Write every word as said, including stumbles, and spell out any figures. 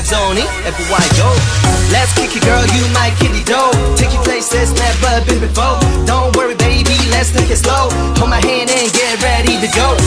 don't everywhere I go. Let's kick it, girl, you might kill it though. Take you places never been before. Don't worry, baby, let's take it slow. Hold my hand and get ready to go.